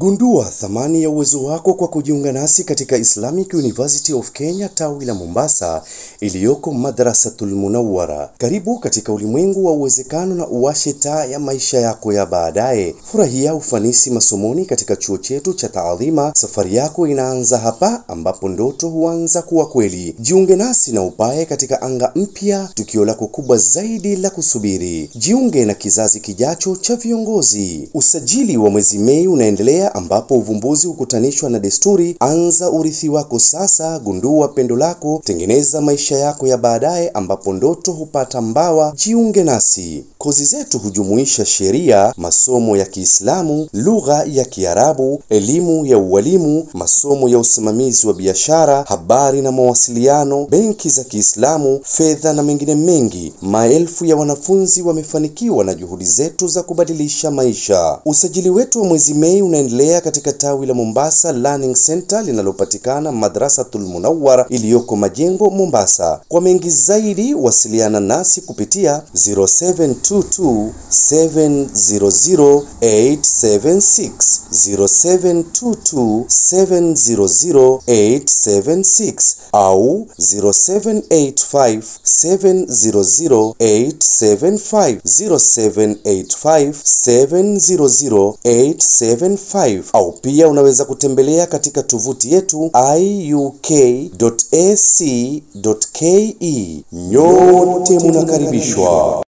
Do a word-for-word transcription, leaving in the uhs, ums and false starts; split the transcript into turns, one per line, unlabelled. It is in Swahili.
Gundua thamani ya uwezo wako kwa kujiunga nasi katika Islamic University of Kenya tawi la Mombasa iliyoko Madrasatul Munawwara. Karibu katika ulimwengu wa uwezekano na uwashe taa ya maisha yako ya baadaye. Furahia ufanisi masomoni katika chuo chetu cha taadhima. Safari yako inaanza hapa ambapo ndoto huanza kuwa kweli. Jiunge nasi na upae katika anga mpya, tukio lako kubwa zaidi la kusubiri. Jiunge na kizazi kijacho cha viongozi. Usajili wa mwezi Mei unaendelea ambapo uvumbuzi hukutanishwa na desturi. Anza urithi wako sasa, gundua pendo lako, tengeneza maisha yako ya baadaye ambapo ndoto hupata mbawa. Jiunge nasi. Kozi zetu hujumuisha sheria, masomo ya Kiislamu, lugha ya Kiarabu, elimu ya ualimu, masomo ya usimamizi wa biashara, habari na mawasiliano, benki za Kiislamu, fedha na mengine mengi. Maelfu ya wanafunzi wamefanikiwa na juhudi zetu za kubadilisha maisha. Usajili wetu wa mwezi Mei unaendelea katika tawi la Mombasa Learning Center linalopatikana Madrasatul Munawwara iliyoko Majengo, Mombasa. Kwa mengi zaidi wasiliana nasi kupitia zero seven two two seven zero zero eight seven six zero seven two two seven zero zero eight seven six au zero seven eight five seven zero zero eight seven five zero seven eight five seven zero zero eight seven five au pia unaweza kutembelea katika tovuti yetu i u k dot a c dot k e. Nyote mnakaribishwa.